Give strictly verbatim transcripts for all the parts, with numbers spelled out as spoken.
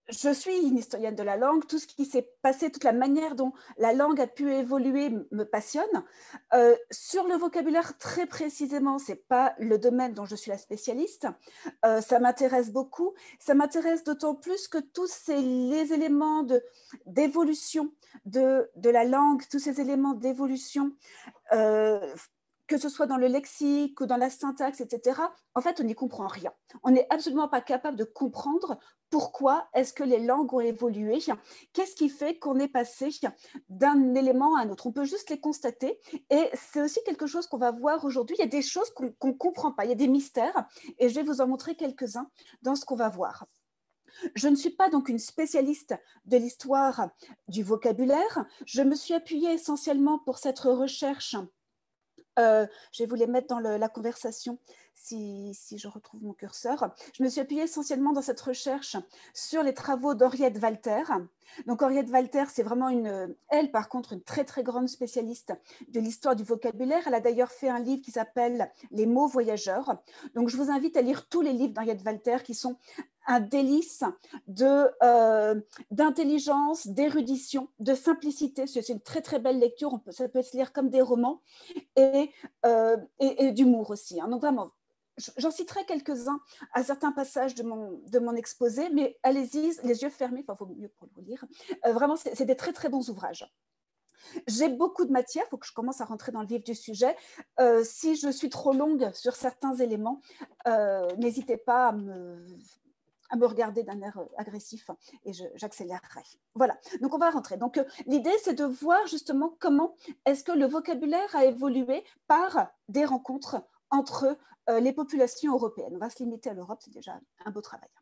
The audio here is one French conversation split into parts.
je suis une historienne de la langue, tout ce qui s'est passé, toute la manière dont la langue a pu évoluer me passionne. Euh, sur le vocabulaire, très précisément, ce n'est pas le domaine dont je suis la spécialiste. Euh, ça m'intéresse beaucoup. Ça m'intéresse d'autant plus que tous ces, les éléments d'évolution de, de, de la langue, tous ces éléments d'évolution, euh, que ce soit dans le lexique ou dans la syntaxe, et cetera, en fait, on n'y comprend rien. On n'est absolument pas capable de comprendre pourquoi est-ce que les langues ont évolué, qu'est-ce qui fait qu'on est passé d'un élément à un autre. On peut juste les constater et c'est aussi quelque chose qu'on va voir aujourd'hui. Il y a des choses qu'on ne comprend pas, il y a des mystères et je vais vous en montrer quelques-uns dans ce qu'on va voir. Je ne suis pas donc une spécialiste de l'histoire du vocabulaire. Je me suis appuyée essentiellement pour cette recherche. Euh, je vais vous les mettre dans le, la conversation si, si je retrouve mon curseur. Je me suis appuyée essentiellement dans cette recherche sur les travaux d'Henriette Walter. Donc Henriette Walter, c'est vraiment une, elle par contre, une très très grande spécialiste de l'histoire du vocabulaire. Elle a d'ailleurs fait un livre qui s'appelle Les mots voyageurs. Donc je vous invite à lire tous les livres d'Henriette Walter qui sont un délice de, euh, d'intelligence, d'érudition, de simplicité. C'est une très très belle lecture, on peut, ça peut se lire comme des romans, et, euh, et, et d'humour aussi. Hein. Donc vraiment, j'en citerai quelques-uns à certains passages de mon, de mon exposé, mais allez-y, les yeux fermés, enfin, il vaut mieux pour le lire. Euh, vraiment, c'est des très très bons ouvrages. J'ai beaucoup de matière, il faut que je commence à rentrer dans le vif du sujet. Euh, si je suis trop longue sur certains éléments, euh, n'hésitez pas à me, à me regarder d'un air agressif et j'accélérerai. Voilà, donc on va rentrer. Donc euh, l'idée, c'est de voir justement comment est-ce que le vocabulaire a évolué par des rencontres entre euh, les populations européennes. On va se limiter à l'Europe, c'est déjà un beau travail.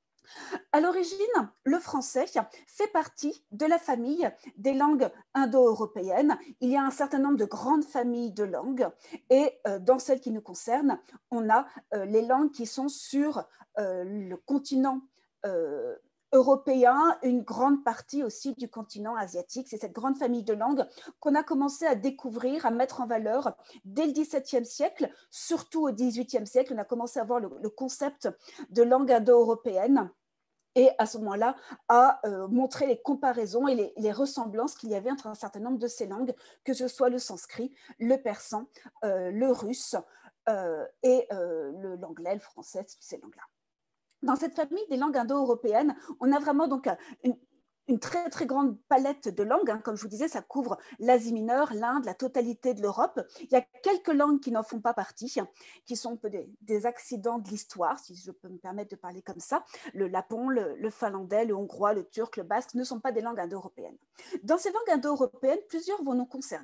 À l'origine, le français fait partie de la famille des langues indo-européennes. Il y a un certain nombre de grandes familles de langues et euh, dans celles qui nous concernent, on a euh, les langues qui sont sur euh, le continent euh, européen, une grande partie aussi du continent asiatique. C'est cette grande famille de langues qu'on a commencé à découvrir, à mettre en valeur dès le dix-septième siècle, surtout au dix-huitième siècle. On a commencé à voir le, le concept de langue indo-européenne. Et à ce moment-là, à euh, montrer les comparaisons et les, les ressemblances qu'il y avait entre un certain nombre de ces langues, que ce soit le sanskrit, le persan, euh, le russe euh, et euh, l'anglais, le, le français, ces langues-là. Dans cette famille des langues indo-européennes, on a vraiment donc une, une très très grande palette de langues. Hein. Comme je vous disais, ça couvre l'Asie mineure, l'Inde, la totalité de l'Europe. Il y a quelques langues qui n'en font pas partie, qui sont un peu des, des accidents de l'histoire, si je peux me permettre de parler comme ça. Le lapon, le, le finlandais, le hongrois, le turc, le basque ne sont pas des langues indo-européennes. Dans ces langues indo-européennes, plusieurs vont nous concerner.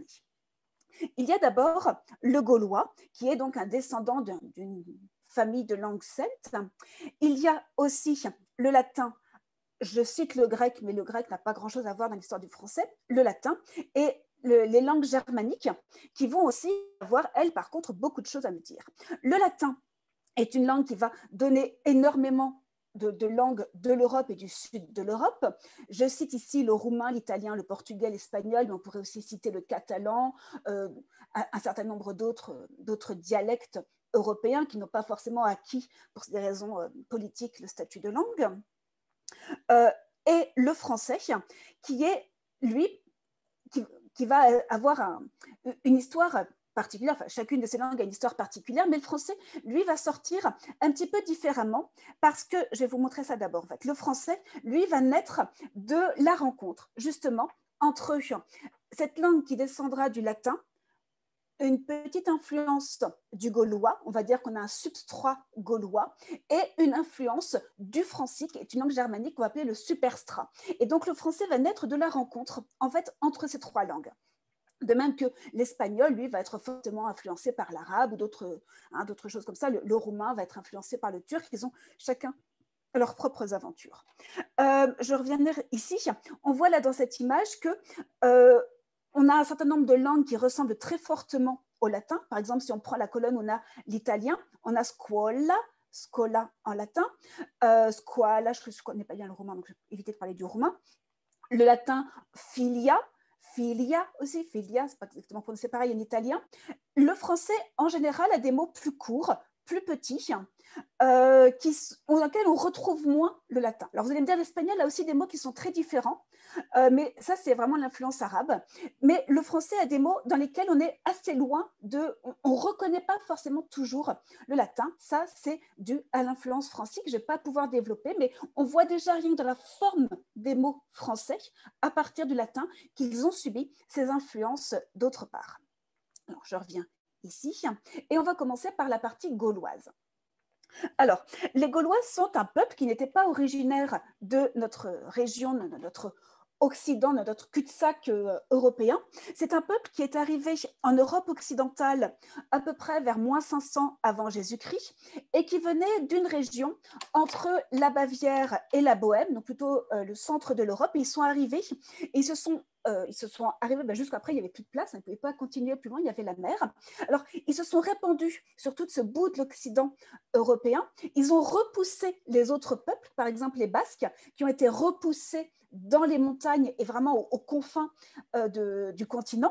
Il y a d'abord le gaulois, qui est donc un descendant d'une famille de langues celtes. Il y a aussi le latin. Je cite le grec, mais le grec n'a pas grand-chose à voir dans l'histoire du français, le latin, et le, les langues germaniques qui vont aussi avoir, elles, par contre, beaucoup de choses à nous dire. Le latin est une langue qui va donner énormément de, de langues de l'Europe et du sud de l'Europe. Je cite ici le roumain, l'italien, le portugais, l'espagnol, mais on pourrait aussi citer le catalan, euh, un, un certain nombre d'autres dialectes européens qui n'ont pas forcément acquis, pour des raisons euh, politiques, le statut de langue. Euh, et le français, qui est, lui, qui, qui va avoir un, une histoire particulière, enfin, chacune de ces langues a une histoire particulière, mais le français, lui, va sortir un petit peu différemment, parce que, je vais vous montrer ça d'abord, en fait, le français, lui, va naître de la rencontre, justement, entre cette langue qui descendra du latin, une petite influence du gaulois, on va dire qu'on a un substrat gaulois, et une influence du francique, qui est une langue germanique qu'on va appeler le superstrat. Et donc le français va naître de la rencontre, en fait, entre ces trois langues. De même que l'espagnol, lui, va être fortement influencé par l'arabe ou d'autres hein, d'autres choses comme ça. Le, le roumain va être influencé par le turc. Ils ont chacun leurs propres aventures. Euh, je reviendrai ici. On voit là dans cette image que euh, on a un certain nombre de langues qui ressemblent très fortement au latin. Par exemple, si on prend la colonne, on a l'italien, on a scuola, scola en latin, euh, squala, je ne connais pas bien le roumain, donc je vais éviter de parler du roumain. Le latin, filia, filia aussi, filia, c'est pas exactement prononcé pareil en italien. Le français, en général, a des mots plus courts, plus petits, euh, qui, dans lesquels on retrouve moins le latin. Alors vous allez me dire, l'espagnol a aussi des mots qui sont très différents, euh, mais ça c'est vraiment l'influence arabe. Mais le français a des mots dans lesquels on est assez loin de, on ne reconnaît pas forcément toujours le latin. Ça c'est dû à l'influence française que je ne vais pas pouvoir développer, mais on voit déjà rien que dans la forme des mots français à partir du latin qu'ils ont subi ces influences d'autre part. Alors je reviens ici et on va commencer par la partie gauloise. Alors, les Gaulois sont un peuple qui n'était pas originaire de notre région, de notre Occident, de notre cul-de-sac euh, européen. C'est un peuple qui est arrivé en Europe occidentale à peu près vers moins cinq cents avant Jésus-Christ et qui venait d'une région entre la Bavière et la Bohème, donc plutôt euh, le centre de l'Europe. Ils sont arrivés et ils se sont Euh, ils se sont arrivés, ben jusqu'après, il n'y avait plus de place, ils ne pouvaient pas continuer plus loin, il y avait la mer. Alors, ils se sont répandus sur tout ce bout de l'Occident européen. Ils ont repoussé les autres peuples, par exemple les Basques, qui ont été repoussés dans les montagnes et vraiment aux, aux confins euh, de, du continent.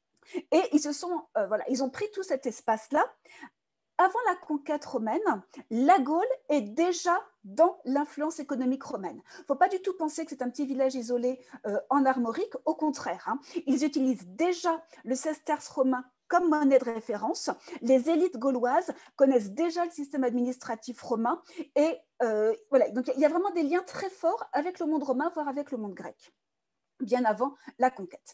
Et ils se sont, euh, voilà, ils ont pris tout cet espace-là. Avant la conquête romaine, la Gaule est déjà dans l'influence économique romaine. Il ne faut pas du tout penser que c'est un petit village isolé euh, en Armorique, au contraire. Hein. Ils utilisent déjà le sesterce romain comme monnaie de référence. Les élites gauloises connaissent déjà le système administratif romain et euh, voilà. Donc il y a vraiment des liens très forts avec le monde romain, voire avec le monde grec, bien avant la conquête.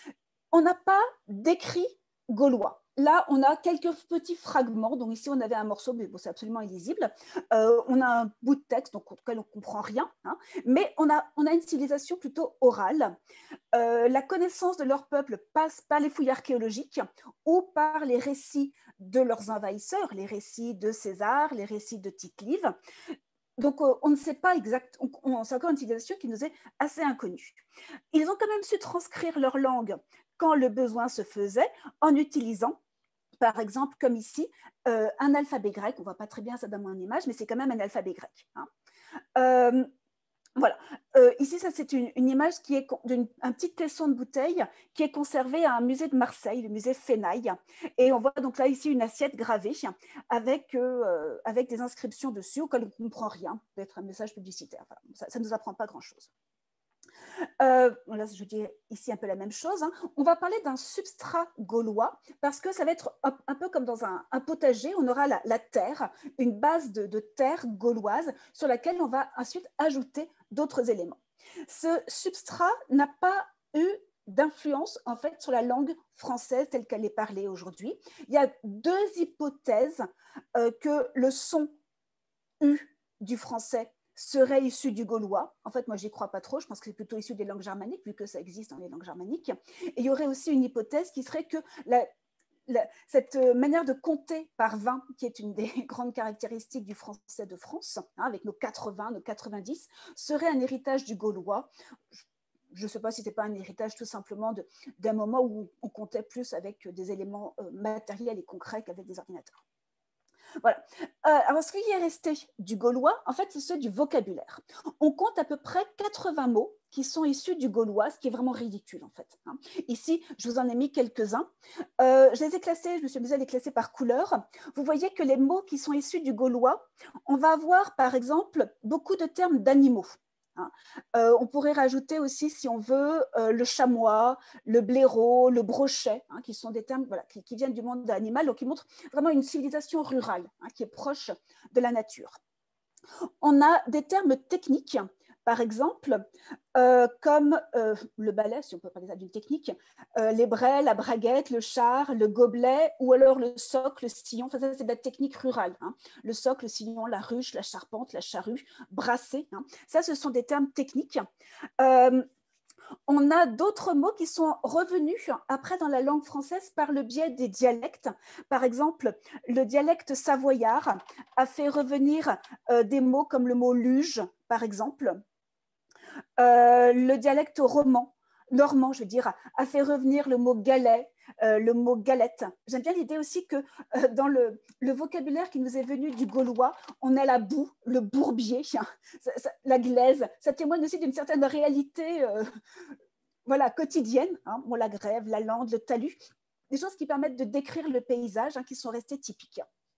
On n'a pas d'écrit gaulois. Là, on a quelques petits fragments. Donc ici, on avait un morceau, mais bon, c'est absolument illisible. Euh, on a un bout de texte, donc auquel on ne comprend rien. Hein, mais on a, on a une civilisation plutôt orale. Euh, la connaissance de leur peuple passe par les fouilles archéologiques ou par les récits de leurs envahisseurs, les récits de César, les récits de Tite-Live. Donc, euh, on ne sait pas exactement, c'est encore une civilisation qui nous est assez inconnue. Ils ont quand même su transcrire leur langue quand le besoin se faisait, en utilisant, par exemple, comme ici, euh, un alphabet grec. On ne voit pas très bien ça dans mon image, mais c'est quand même un alphabet grec. Hein. Euh, voilà. Euh, ici, ça, c'est une, une image qui est d'un petit tesson de bouteille qui est conservé à un musée de Marseille, le musée Fenaille. Et on voit donc là, ici, une assiette gravée avec, euh, avec des inscriptions dessus auxquelles on ne comprend rien. Peut-être un message publicitaire. Enfin, ça ne nous apprend pas grand-chose. Euh, là, je dis ici un peu la même chose. Hein. On va parler d'un substrat gaulois parce que ça va être un, un peu comme dans un, un potager. On aura la, la terre, une base de, de terre gauloise sur laquelle on va ensuite ajouter d'autres éléments. Ce substrat n'a pas eu d'influence en fait sur la langue française telle qu'elle est parlée aujourd'hui. Il y a deux hypothèses euh, que le son U du français serait issu du gaulois. En fait, moi, j'y crois pas trop. Je pense que c'est plutôt issu des langues germaniques, vu que ça existe dans les langues germaniques. Et il y aurait aussi une hypothèse qui serait que la, la, cette manière de compter par vingt, qui est une des grandes caractéristiques du français de France, hein, avec nos quatre-vingts, nos quatre-vingt-dix, serait un héritage du gaulois. Je ne sais pas si ce n'est pas un héritage tout simplement d'un moment où on comptait plus avec des éléments euh, matériels et concrets qu'avec des ordinateurs. Voilà. Euh, alors, ce qui est resté du gaulois, en fait, c'est ceux du vocabulaire. On compte à peu près quatre-vingts mots qui sont issus du gaulois, ce qui est vraiment ridicule, en fait. Hein. Ici, je vous en ai mis quelques-uns. Euh, je les ai classés, je me suis amusée à les classer par couleur. Vous voyez que les mots qui sont issus du gaulois, on va avoir, par exemple, beaucoup de termes d'animaux. Hein. Euh, on pourrait rajouter aussi, si on veut, euh, le chamois, le blaireau, le brochet, hein, qui sont des termes voilà, qui, qui viennent du monde animal, donc qui montrent vraiment une civilisation rurale, hein, qui est proche de la nature. On a des termes techniques, par exemple, euh, comme euh, le balai, si on peut parler ça d'une technique, euh, les braies, la braguette, le char, le gobelet, ou alors le socle, le sillon. Enfin, ça, c'est de la technique rurale. Hein. Le socle, le sillon, la ruche, la charpente, la charrue, brasser. Hein. Ça, ce sont des termes techniques. Euh, On a d'autres mots qui sont revenus après dans la langue française par le biais des dialectes. Par exemple, le dialecte savoyard a fait revenir euh, des mots comme le mot luge, par exemple. Euh, le dialecte roman, normand, je veux dire, a fait revenir le mot galet, euh, le mot galette. J'aime bien l'idée aussi que euh, dans le, le vocabulaire qui nous est venu du gaulois, on a la boue, le bourbier, ça, ça, la glaise. Ça témoigne aussi d'une certaine réalité euh, voilà, quotidienne. Hein. Bon, la grève, la lande, le talus, des choses qui permettent de décrire le paysage, hein, qui sont restées typiques.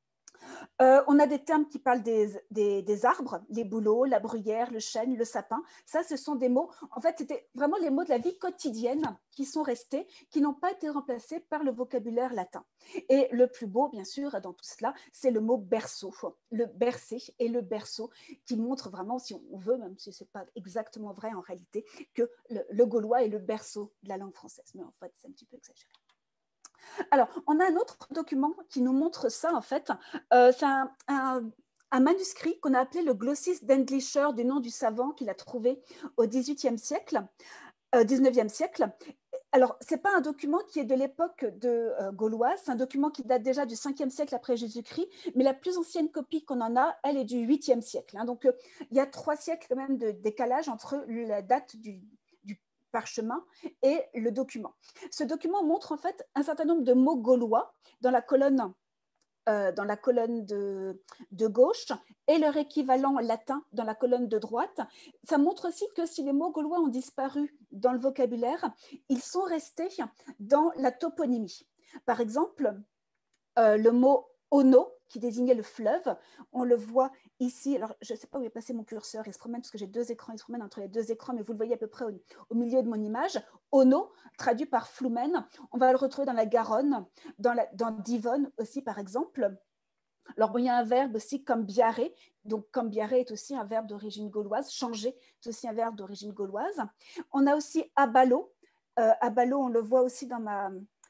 Euh, on a des termes qui parlent des, des, des arbres, les bouleaux, la bruyère, le chêne, le sapin. Ça, ce sont des mots, en fait, c'était vraiment les mots de la vie quotidienne qui sont restés, qui n'ont pas été remplacés par le vocabulaire latin. Et le plus beau, bien sûr, dans tout cela, c'est le mot berceau, le bercer et le berceau, qui montre vraiment, si on veut, même si ce n'est pas exactement vrai en réalité, que le, le gaulois est le berceau de la langue française. Mais en fait, c'est un petit peu exagéré. Alors, on a un autre document qui nous montre ça, en fait. Euh, c'est un, un, un manuscrit qu'on a appelé le Glossis d'Englisher, du nom du savant qu'il a trouvé au dix-huitième siècle, euh, dix-neuvième siècle. Alors, ce n'est pas un document qui est de l'époque de euh, gauloise, c'est un document qui date déjà du cinquième siècle après Jésus-Christ, mais la plus ancienne copie qu'on en a, elle est du huitième siècle. Hein. Donc, euh, il y a trois siècles quand même de décalage entre la date du, du parchemin et le document. Ce document montre en fait un certain nombre de mots gaulois dans la colonne Euh, dans la colonne de, de gauche et leur équivalent latin dans la colonne de droite. Ça montre aussi que si les mots gaulois ont disparu dans le vocabulaire, ils sont restés dans la toponymie. Par exemple, euh, le mot ono, qui désignait le fleuve, on le voit ici. Alors, je ne sais pas où est passé mon curseur, il se promène parce que j'ai deux écrans, il se promène entre les deux écrans, mais vous le voyez à peu près au, au milieu de mon image. Ono, traduit par Floumen, on va le retrouver dans la Garonne, dans, la, dans Divonne aussi, par exemple. Alors, bon, il y a un verbe aussi comme biarré. Donc, comme biarré est aussi un verbe d'origine gauloise. Changer est aussi un verbe d'origine gauloise. On a aussi abalo. Euh, abalo, on le voit aussi dans ma...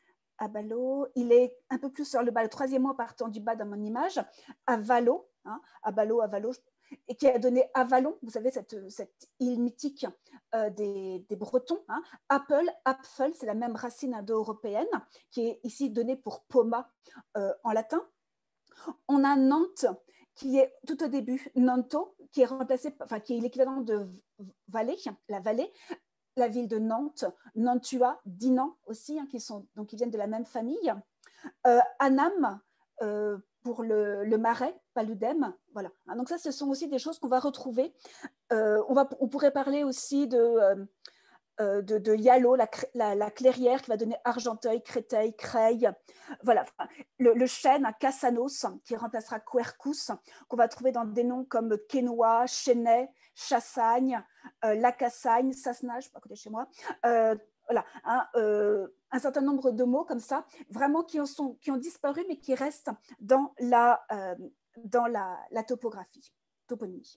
Abalo, il est un peu plus sur le bas, le troisième mot partant du bas dans mon image. Avalo, hein, Abalo, Avalo, et qui a donné Avalon, vous savez, cette, cette île mythique euh, des, des Bretons. Hein. Apple, Apfel, c'est la même racine indo-européenne qui est ici donnée pour poma euh, en latin. On a Nantes, qui est tout au début Nanto, qui est remplacé, enfin qui est l'équivalent de vallée, la vallée, la ville de Nantes, Nantua, Dinan aussi, hein, qui, sont, donc, qui viennent de la même famille. Euh, Annam, euh, pour le, le marais, Paludem. Voilà. Hein, donc ça, ce sont aussi des choses qu'on va retrouver. Euh, on, va, on pourrait parler aussi de... Euh, De, de Yalo, la, la, la clairière qui va donner Argenteuil, Créteil, Creil. Voilà. Le, le chêne, Cassanos, qui remplacera Quercus, qu'on va trouver dans des noms comme Quesnoy, Chesnay, Chassagne, euh, Lacassagne, Sassenage, pas à côté de chez moi. Euh, voilà, hein, euh, un certain nombre de mots comme ça, vraiment qui ont, sont, qui ont disparu, mais qui restent dans la, euh, dans la, la topographie, toponymie.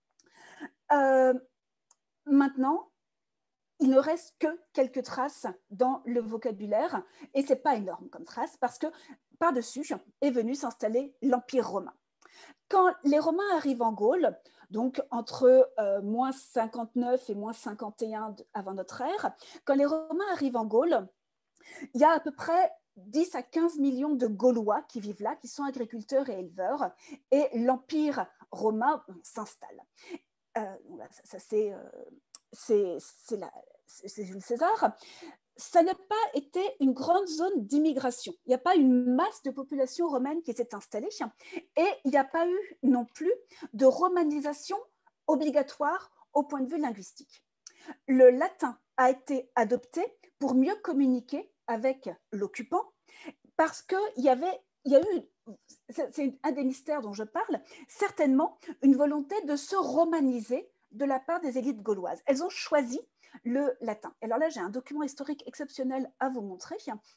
Euh, maintenant, il ne reste que quelques traces dans le vocabulaire, et ce n'est pas énorme comme trace, parce que par-dessus est venu s'installer l'Empire romain. Quand les Romains arrivent en Gaule, donc entre euh, moins cinquante-neuf et moins cinquante et un avant notre ère, quand les Romains arrivent en Gaule, il y a à peu près dix à quinze millions de Gaulois qui vivent là, qui sont agriculteurs et éleveurs, et l'Empire romain s'installe. Euh, ça, ça c'est, euh, c'est, c'est, la, c'est Jules César. Ça n'a pas été une grande zone d'immigration. Il n'y a pas une masse de population romaine qui s'est installée et il n'y a pas eu non plus de romanisation obligatoire au point de vue linguistique. Le latin a été adopté pour mieux communiquer avec l'occupant parce qu'il y avait, il y a eu, c'est un des mystères dont je parle, certainement une volonté de se romaniser de la part des élites gauloises. Elles ont choisi le latin. Alors là, j'ai un document historique exceptionnel à vous montrer.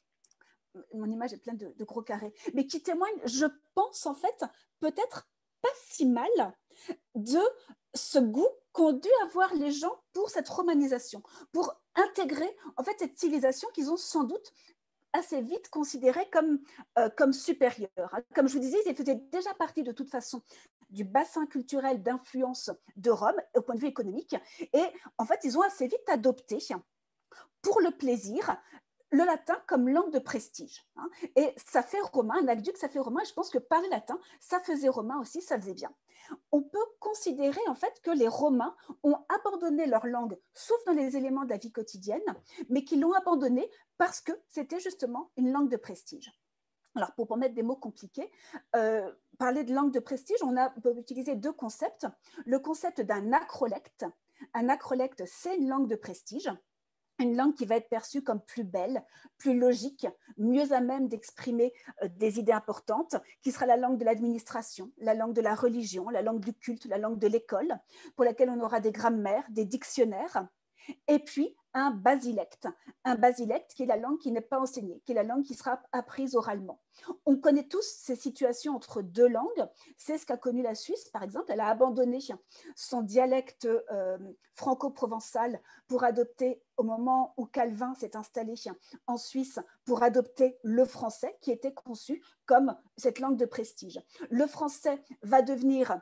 Mon image est pleine de, de gros carrés, mais qui témoigne, je pense en fait, peut-être pas si mal de ce goût qu'ont dû avoir les gens pour cette romanisation, pour intégrer en fait cette civilisation qu'ils ont sans doute assez vite considérée comme, euh, comme supérieure. Comme je vous disais, ils faisaient déjà partie de toute façon du bassin culturel d'influence de Rome au point de vue économique, et en fait, ils ont assez vite adopté, pour le plaisir, le latin comme langue de prestige. Hein. Et ça fait romain, un aqueduc, ça fait romain, et je pense que parler latin, ça faisait romain aussi, ça faisait bien. On peut considérer en fait que les Romains ont abandonné leur langue, sauf dans les éléments de la vie quotidienne, mais qu'ils l'ont abandonnée parce que c'était justement une langue de prestige. Alors, pour pas mettre des mots compliqués, euh, parler de langue de prestige, on, a, on peut utiliser deux concepts. Le concept d'un acrolecte. Un acrolecte, c'est une langue de prestige. une langue qui va être perçue comme plus belle, plus logique, mieux à même d'exprimer euh, des idées importantes, qui sera la langue de l'administration, la langue de la religion, la langue du culte, la langue de l'école, pour laquelle on aura des grammaires, des dictionnaires, et puis un basilecte, un basilecte qui est la langue qui n'est pas enseignée, qui est la langue qui sera apprise oralement. On connaît tous ces situations entre deux langues, c'est ce qu'a connu la Suisse, par exemple, elle a abandonné son dialecte euh, franco-provençal pour adopter, au moment où Calvin s'est installé en Suisse, pour adopter le français qui était conçu comme cette langue de prestige. Le français va devenir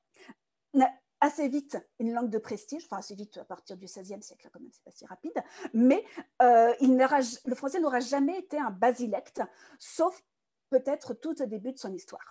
assez vite une langue de prestige, enfin assez vite à partir du seizième siècle, quand même, c'est pas si rapide, mais euh, il le français n'aura jamais été un basilecte, sauf peut-être tout au début de son histoire.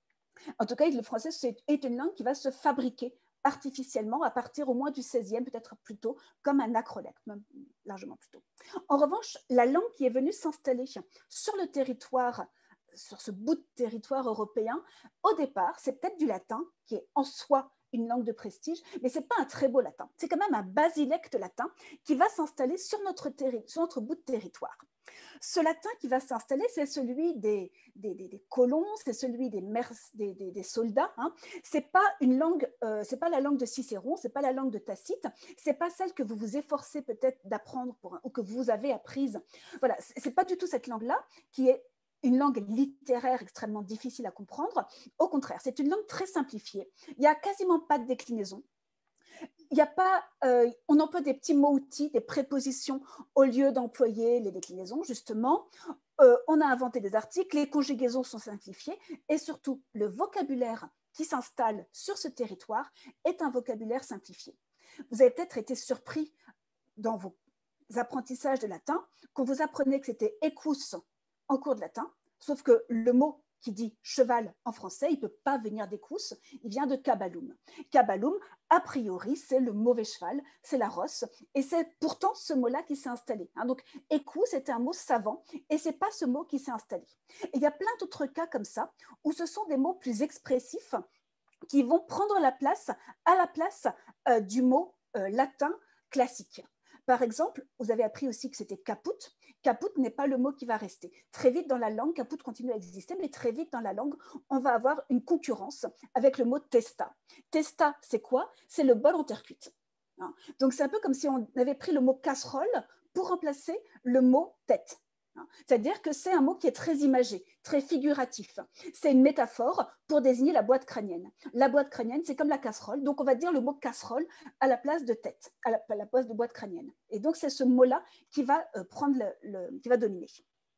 En tout cas, le français est une langue qui va se fabriquer artificiellement à partir au moins du seizième, peut-être plus tôt, comme un acrolecte, même largement plus tôt. En revanche, la langue qui est venue s'installer sur le territoire, sur ce bout de territoire européen, au départ, c'est peut-être du latin, qui est en soi une langue de prestige, mais ce n'est pas un très beau latin. C'est quand même un basilecte latin qui va s'installer sur notre, sur notre bout de territoire. Ce latin qui va s'installer, c'est celui des, des, des, des colons, c'est celui des, mers, des, des, des soldats. Hein. Ce n'est pas une langue, euh, c'est pas la langue de Cicéron, ce n'est pas la langue de Tacite, ce n'est pas celle que vous vous efforcez peut-être d'apprendre ou que vous avez apprise. Voilà, ce n'est pas du tout cette langue-là qui est une langue littéraire extrêmement difficile à comprendre. Au contraire, c'est une langue très simplifiée. Il n'y a quasiment pas de déclinaison. Il y a pas, euh, on emploie des petits mots-outils, des prépositions au lieu d'employer les déclinaisons, justement. Euh, on a inventé des articles, les conjugaisons sont simplifiées et surtout, le vocabulaire qui s'installe sur ce territoire est un vocabulaire simplifié. Vous avez peut-être été surpris dans vos apprentissages de latin quand vous apprenez que c'était equus en cours de latin, sauf que le mot qui dit cheval en français, il ne peut pas venir d'equus, il vient de caballum. Caballum, a priori, c'est le mauvais cheval, c'est la rosse, et c'est pourtant ce mot-là qui s'est installé. Hein. Donc, equus, c'est un mot savant, et ce n'est pas ce mot qui s'est installé. Et il y a plein d'autres cas comme ça, où ce sont des mots plus expressifs qui vont prendre la place à la place euh, du mot euh, latin classique. Par exemple, vous avez appris aussi que c'était caput. Caput n'est pas le mot qui va rester. Très vite dans la langue, caput continue à exister, mais très vite dans la langue, on va avoir une concurrence avec le mot testa. Testa, c'est quoi? C'est le bol en terre cuite. Donc, c'est un peu comme si on avait pris le mot casserole pour remplacer le mot tête. C'est-à-dire que c'est un mot qui est très imagé, très figuratif. C'est une métaphore pour désigner la boîte crânienne. La boîte crânienne, c'est comme la casserole, donc on va dire le mot casserole à la place de tête, à la, à la place de boîte crânienne. Et donc c'est ce mot-là qui va euh, prendre le, le, qui va dominer.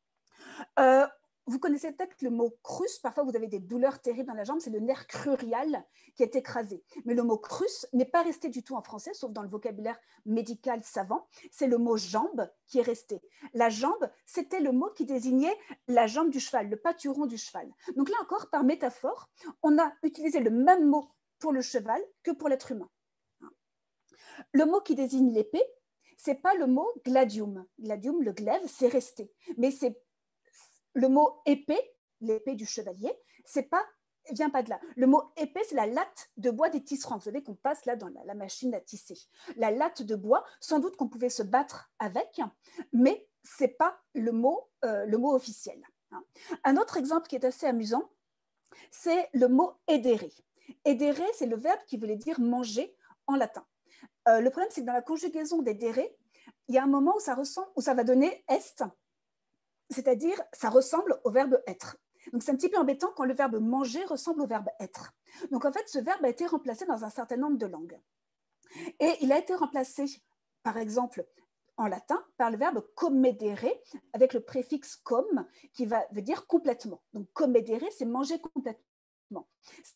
Euh, Vous connaissez peut-être le mot crus, parfois vous avez des douleurs terribles dans la jambe, c'est le nerf crural qui est écrasé. Mais le mot crus n'est pas resté du tout en français, sauf dans le vocabulaire médical savant, c'est le mot jambe qui est resté. La jambe, c'était le mot qui désignait la jambe du cheval, le pâturon du cheval. Donc là encore, par métaphore, on a utilisé le même mot pour le cheval que pour l'être humain. Le mot qui désigne l'épée, ce n'est pas le mot gladium. Gladium, le glaive, c'est resté. Mais c'est le mot épée, l'épée du chevalier, c'est pas, vient pas de là. Le mot épée, c'est la latte de bois des tisserands. Vous savez qu'on passe là dans la, la machine à tisser. La latte de bois, sans doute qu'on pouvait se battre avec, mais c'est pas le mot, euh, le mot officiel. Un autre exemple qui est assez amusant, c'est le mot edere. Edere, c'est le verbe qui voulait dire manger en latin. Euh, le problème, c'est que dans la conjugaison d'edere, il y a un moment où ça ressemble, où ça va donner est, c'est-à-dire ça ressemble au verbe être. Donc c'est un petit peu embêtant quand le verbe manger ressemble au verbe être. Donc en fait, ce verbe a été remplacé dans un certain nombre de langues. Et il a été remplacé, par exemple, en latin, par le verbe comedere, avec le préfixe com, qui va, veut dire complètement. Donc comedere, c'est manger complètement.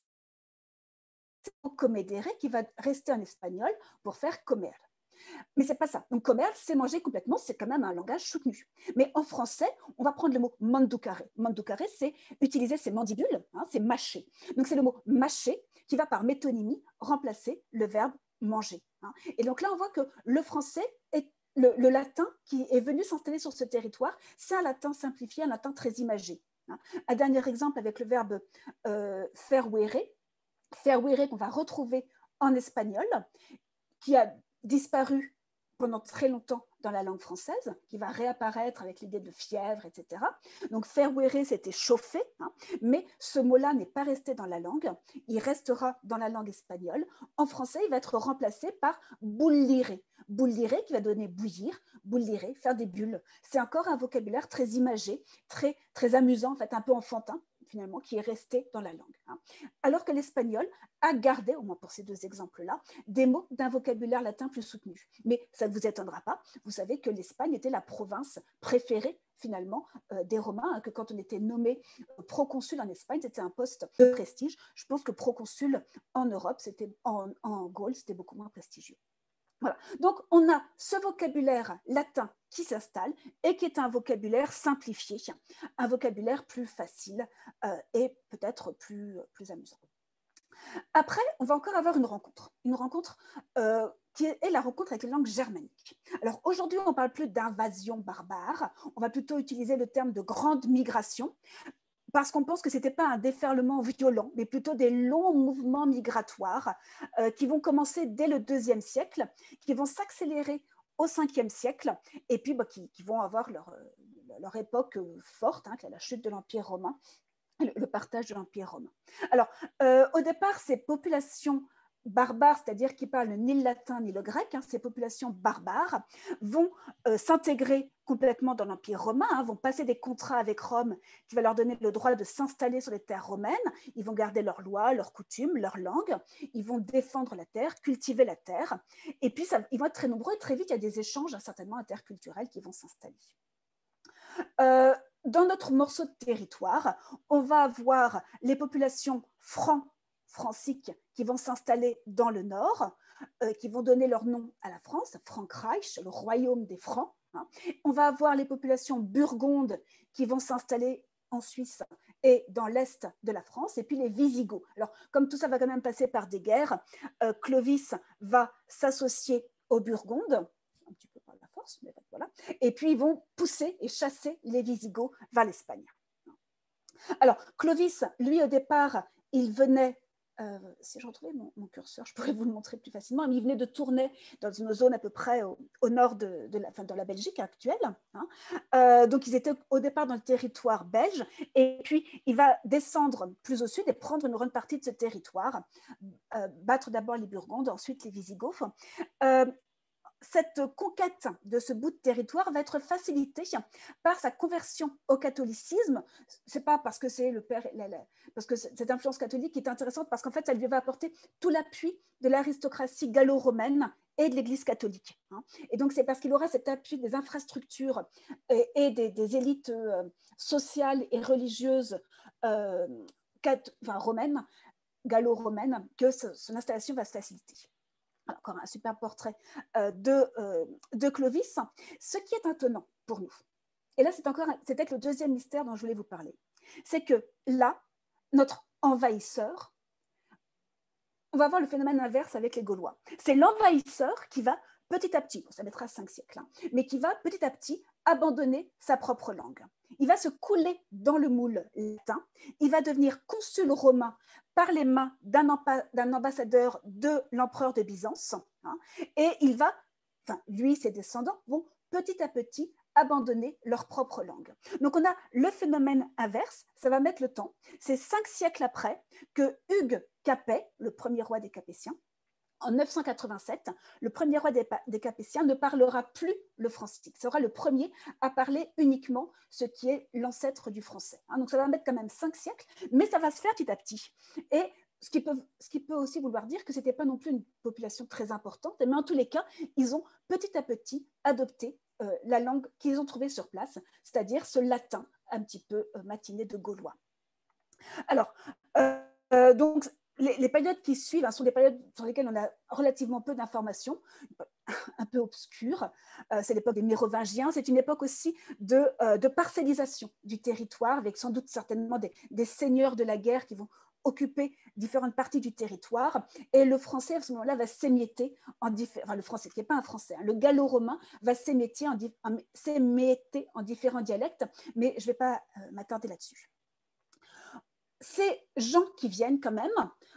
C'est comedere qui va rester en espagnol pour faire comer. Mais c'est pas ça. Donc, comer, c'est manger complètement, c'est quand même un langage soutenu. Mais en français, on va prendre le mot manducare. Manducare, c'est utiliser ses mandibules, hein, c'est mâcher. Donc, c'est le mot mâcher qui va par métonymie remplacer le verbe manger. Hein. Et donc là, on voit que le français est le, le latin qui est venu s'installer sur ce territoire, c'est un latin simplifié, un latin très imagé. Hein. Un dernier exemple avec le verbe euh, ferwere, ferwere qu'on va retrouver en espagnol, qui a disparu pendant très longtemps dans la langue française, qui va réapparaître avec l'idée de fièvre, et cetera. Donc fervere, c'était chauffer, hein, mais ce mot-là n'est pas resté dans la langue, il restera dans la langue espagnole. En français, il va être remplacé par bullire, bullire qui va donner bouillir, bullire, faire des bulles. C'est encore un vocabulaire très imagé, très, très amusant, en fait, un peu enfantin, finalement, qui est resté dans la langue. Hein. Alors que l'espagnol a gardé, au moins pour ces deux exemples-là, des mots d'un vocabulaire latin plus soutenu. Mais ça ne vous étonnera pas, vous savez que l'Espagne était la province préférée finalement euh, des Romains, hein, que quand on était nommé euh, proconsul en Espagne, c'était un poste de prestige. Je pense que proconsul en Europe, c'était en, en Gaule, c'était beaucoup moins prestigieux. Voilà. Donc, on a ce vocabulaire latin qui s'installe et qui est un vocabulaire simplifié, un vocabulaire plus facile euh, et peut-être plus, plus amusant. Après, on va encore avoir une rencontre, une rencontre euh, qui est la rencontre avec les langues germaniques. Alors aujourd'hui, on ne parle plus d'invasion barbare, on va plutôt utiliser le terme de grande migration, parce qu'on pense que ce n'était pas un déferlement violent, mais plutôt des longs mouvements migratoires euh, qui vont commencer dès le deuxième siècle, qui vont s'accélérer au cinquième siècle, et puis bah, qui, qui vont avoir leur, leur époque forte, hein, qui est la chute de l'Empire romain, le partage de l'Empire romain. Alors, euh, au départ, ces populations barbares, c'est-à-dire qui parlent ni le latin ni le grec, hein, ces populations barbares vont euh, s'intégrer complètement dans l'Empire romain, hein, vont passer des contrats avec Rome qui va leur donner le droit de s'installer sur les terres romaines, ils vont garder leurs lois, leurs coutumes, leurs langues, ils vont défendre la terre, cultiver la terre, et puis ça, ils vont être très nombreux et très vite, il y a des échanges hein, certainement interculturels qui vont s'installer. Euh, Dans notre morceau de territoire, on va avoir les populations francs, franciques, qui vont s'installer dans le nord, euh, qui vont donner leur nom à la France, Frankreich, le royaume des Francs. Hein. On va avoir les populations burgondes qui vont s'installer en Suisse et dans l'est de la France, et puis les Visigoths. Alors, comme tout ça va quand même passer par des guerres, euh, Clovis va s'associer aux Burgondes, un petit peu par la force, mais voilà. Et puis ils vont pousser et chasser les Visigoths vers l'Espagne. Alors, Clovis, lui, au départ, il venait, euh, si je retrouvais mon, mon curseur, je pourrais vous le montrer plus facilement, mais il venait de tourner dans une zone à peu près au, au nord de, de, la, enfin, de la Belgique actuelle. Hein. Euh, donc, ils étaient au départ dans le territoire belge, et puis il va descendre plus au sud et prendre une grande partie de ce territoire, euh, battre d'abord les Burgondes, ensuite les Visigoths. Euh, Cette conquête de ce bout de territoire va être facilitée par sa conversion au catholicisme. C'est pas parce que c'est le père, la, la, parce que cette influence catholique est intéressante parce qu'en fait, ça lui va apporter tout l'appui de l'aristocratie gallo-romaine et de l'Église catholique. Et donc, c'est parce qu'il aura cet appui des infrastructures et, et des, des élites euh, sociales et religieuses euh, enfin, romaines, gallo-romaines, que ce, son installation va se faciliter. Encore un super portrait euh, de, euh, de Clovis. Ce qui est étonnant pour nous, et là c'est encore c'est peut-être le deuxième mystère dont je voulais vous parler, c'est que là, notre envahisseur, on va voir le phénomène inverse avec les Gaulois. C'est l'envahisseur qui va petit à petit, ça mettra cinq siècles, hein, mais qui va petit à petit abandonner sa propre langue. Il va se couler dans le moule latin, il va devenir consul romain par les mains d'un ambassadeur de l'empereur de Byzance, hein, et il va, enfin lui, ses descendants, vont petit à petit abandonner leur propre langue. Donc on a le phénomène inverse, ça va mettre le temps. C'est cinq siècles après que Hugues Capet, le premier roi des Capétiens, en neuf cent quatre-vingt-sept, le premier roi des, des Capétiens ne parlera plus le francique. Ce sera le premier à parler uniquement ce qui est l'ancêtre du français. Hein, donc ça va mettre quand même cinq siècles, mais ça va se faire petit à petit. Et ce qui peut, ce qui peut aussi vouloir dire que ce n'était pas non plus une population très importante, mais en tous les cas, ils ont petit à petit adopté euh, la langue qu'ils ont trouvée sur place, c'est-à-dire ce latin un petit peu euh, matiné de gaulois. Alors, euh, euh, donc, Les, les périodes qui suivent hein, sont des périodes sur lesquelles on a relativement peu d'informations, un peu obscures. Euh, c'est l'époque des Mérovingiens. C'est une époque aussi de, euh, de parcellisation du territoire, avec sans doute certainement des, des seigneurs de la guerre qui vont occuper différentes parties du territoire. Et le français, à ce moment-là, va s'émietter en différents... Enfin, le français, qui n'est pas un français, hein, le gallo-romain va s'émietter en, en, en différents dialectes, mais je ne vais pas euh, m'attarder là-dessus. Ces gens qui viennent quand même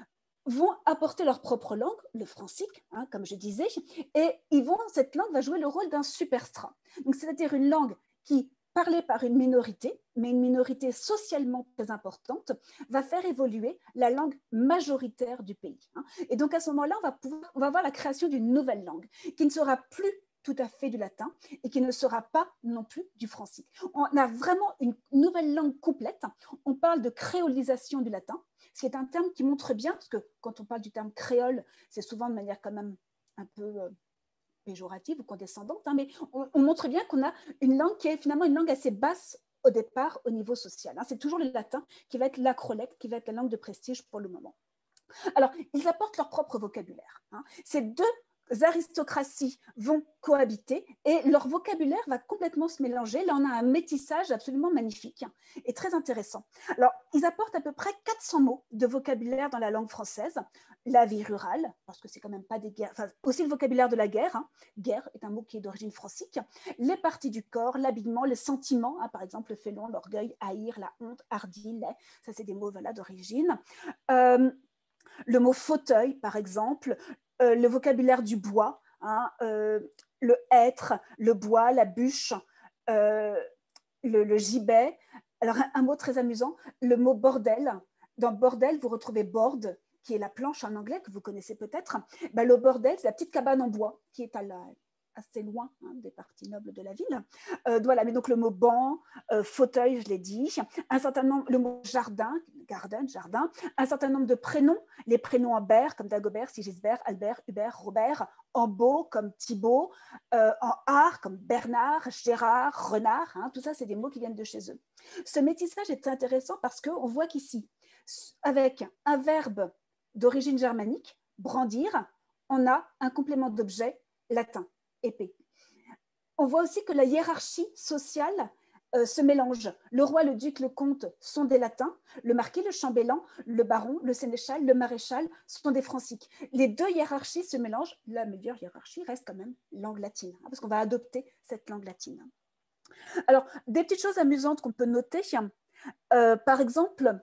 vont apporter leur propre langue, le francique, hein, comme je disais, et ils vont, cette langue va jouer le rôle d'un superstrat. Donc, c'est-à-dire une langue qui, parlée par une minorité, mais une minorité socialement très importante, va faire évoluer la langue majoritaire du pays. Hein. Et donc, à ce moment-là, on va, pouvoir, on va avoir la création d'une nouvelle langue qui ne sera plus tout à fait du latin et qui ne sera pas non plus du francique. On a vraiment une nouvelle langue complète. On parle de créolisation du latin, ce qui est un terme qui montre bien, parce que quand on parle du terme créole, c'est souvent de manière quand même un peu euh, péjorative ou condescendante, hein, mais on, on montre bien qu'on a une langue qui est finalement une langue assez basse au départ au niveau social. Hein. C'est toujours le latin qui va être l'acrolecte, qui va être la langue de prestige pour le moment. Alors, ils apportent leur propre vocabulaire. Hein. Ces deux aristocraties vont cohabiter et leur vocabulaire va complètement se mélanger. Là, on a un métissage absolument magnifique et très intéressant. Alors, ils apportent à peu près quatre cents mots de vocabulaire dans la langue française. La vie rurale, parce que c'est quand même pas des guerres, enfin, aussi le vocabulaire de la guerre. Hein. Guerre est un mot qui est d'origine francique. Les parties du corps, l'habillement, les sentiments, hein, par exemple le félon, l'orgueil, haïr, la honte, hardi, laid, ça c'est des mots voilà, d'origine. Euh, le mot fauteuil, par exemple, euh, le vocabulaire du bois, hein, euh, le hêtre, le bois, la bûche, euh, le, le gibet. Alors, un, un mot très amusant, le mot bordel. Dans bordel, vous retrouvez board, qui est la planche en anglais, que vous connaissez peut-être. Ben, le bordel, c'est la petite cabane en bois qui est à la, assez loin hein, des parties nobles de la ville. Euh, voilà, mais donc le mot banc, euh, fauteuil, je l'ai dit, un certain nombre, le mot jardin, garden, jardin, un certain nombre de prénoms, les prénoms en ber, comme Dagobert, Sigisbert, Albert, Hubert, Robert, en beau, comme Thibaut, euh, en art, comme Bernard, Gérard, Renard, hein, tout ça, c'est des mots qui viennent de chez eux. Ce métissage est intéressant parce qu'on voit qu'ici, avec un verbe d'origine germanique, brandir, on a un complément d'objet latin, épée. On voit aussi que la hiérarchie sociale euh, se mélange. Le roi, le duc, le comte sont des latins. Le marquis, le chambellan, le baron, le sénéchal, le maréchal sont des franciques. Les deux hiérarchies se mélangent. La meilleure hiérarchie reste quand même langue latine, hein, parce qu'on va adopter cette langue latine. Alors, des petites choses amusantes qu'on peut noter. Euh, par exemple,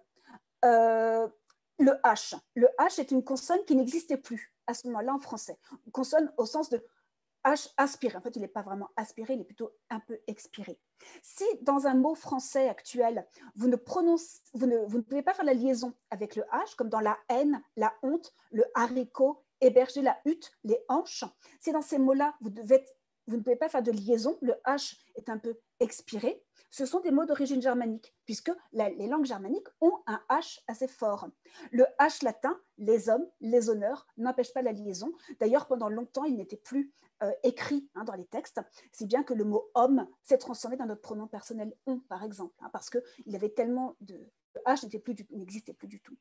euh, le H. Le H est une consonne qui n'existait plus à ce moment-là en français. Une consonne au sens de H aspiré. En fait, il n'est pas vraiment aspiré, il est plutôt un peu expiré. Si dans un mot français actuel, vous ne, prononce, vous ne, vous ne pouvez pas faire la liaison avec le H, comme dans la haine, la honte, le haricot, héberger la hutte, les hanches, si dans ces mots-là, vous, devez, vous ne pouvez pas faire de liaison, le H est un peu expiré, ce sont des mots d'origine germanique, puisque la, les langues germaniques ont un H assez fort. Le H latin, les hommes, les honneurs, n'empêche pas la liaison. D'ailleurs, pendant longtemps, il n'était plus euh, écrit hein, dans les textes, si bien que le mot homme s'est transformé dans notre pronom personnel on, par exemple, hein, parce qu'il avait tellement de... Le H n'existait plus du tout.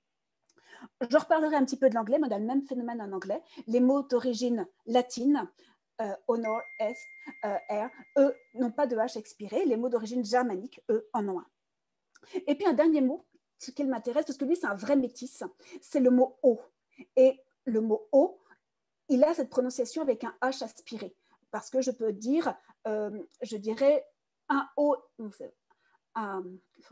Je reparlerai un petit peu de l'anglais, mais on a le même phénomène en anglais. Les mots d'origine latine, Euh, honor, S, euh, R, eux n'ont pas de H expiré. Les mots d'origine germanique, eux, en ont un. Et puis un dernier mot, ce qui m'intéresse, parce que lui, c'est un vrai métis, c'est le mot O. Et le mot O, il a cette prononciation avec un H aspiré. Parce que je peux dire, euh, je dirais, un O, un,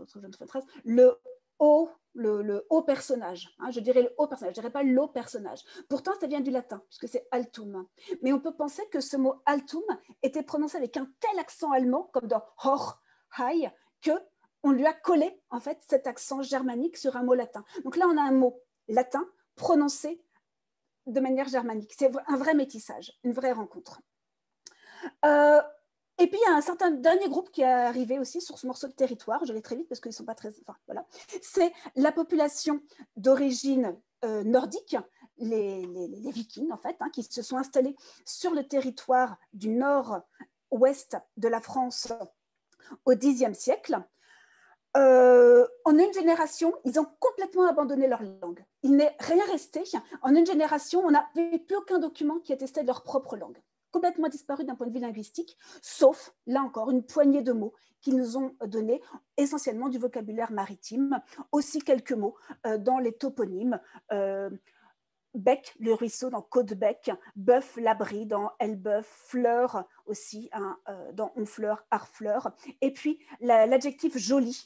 le O, le, le haut personnage. Hein, je dirais le haut personnage, je ne dirais pas l'eau personnage. Pourtant, ça vient du latin, puisque c'est altum. Mais on peut penser que ce mot altum était prononcé avec un tel accent allemand, comme dans hor, high, qu'on lui a collé en fait cet accent germanique sur un mot latin. Donc là, on a un mot latin prononcé de manière germanique. C'est un vrai métissage, une vraie rencontre. Euh, Et puis, il y a un certain dernier groupe qui est arrivé aussi sur ce morceau de territoire. Je vais très vite parce qu'ils ne sont pas très... Enfin, voilà. C'est la population d'origine euh, nordique, les, les, les Vikings, en fait, hein, qui se sont installés sur le territoire du nord-ouest de la France au Xe siècle. Euh, en une génération, ils ont complètement abandonné leur langue. Il n'est rien resté. En une génération, on n'avait plus aucun document qui attestait de leur propre langue. Complètement disparu d'un point de vue linguistique, sauf, là encore, une poignée de mots qu'ils nous ont donnés, essentiellement du vocabulaire maritime, aussi quelques mots euh, dans les toponymes, euh, Bec, le ruisseau dans Côte-Bec, Bœuf, l'abri dans Elbeuf, Fleur aussi hein, euh, dans Honfleur, Harfleur, et puis la, l'adjectif joli,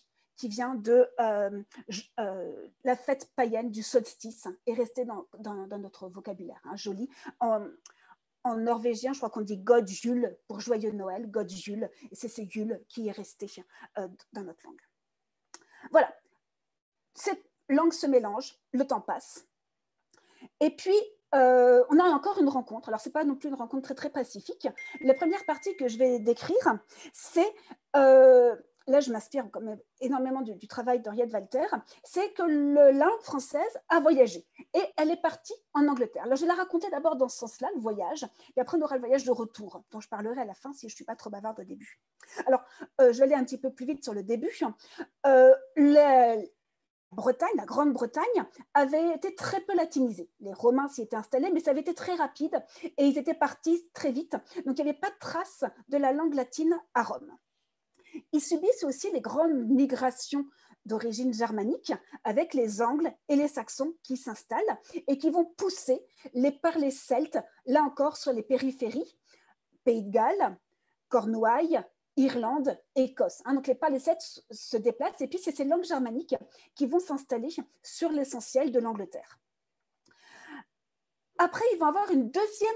qui vient de euh, euh, la fête païenne du solstice, est resté dans, dans, dans notre vocabulaire, hein, joli. En, en norvégien, je crois qu'on dit God Jul pour joyeux Noël, God Jul, et c'est ce Jul qui est resté euh, dans notre langue. Voilà, cette langue se mélange, le temps passe, et puis euh, on a encore une rencontre. Alors, ce n'est pas non plus une rencontre très, très pacifique. La première partie que je vais décrire, c'est, euh, là je m'inspire quand même énormément du, du travail d'Henriette Walter, c'est que la langue française a voyagé et elle est partie en Angleterre. Alors, je vais la raconter d'abord dans ce sens-là, le voyage, et après on aura le voyage de retour, dont je parlerai à la fin si je ne suis pas trop bavarde au début. Alors, euh, je vais aller un petit peu plus vite sur le début. Euh, les, Bretagne, la Grande-Bretagne, avait été très peu latinisée. Les Romains s'y étaient installés, mais ça avait été très rapide et ils étaient partis très vite. Donc, il n'y avait pas de trace de la langue latine à Rome. Ils subissent aussi les grandes migrations d'origine germanique avec les Angles et les Saxons qui s'installent et qui vont pousser les parlers celtes, là encore sur les périphéries, Pays de Galles, Cornouailles, Irlande, Écosse. Hein, donc les parlers celtes se déplacent et puis c'est ces langues germaniques qui vont s'installer sur l'essentiel de l'Angleterre. Après, ils vont avoir une deuxième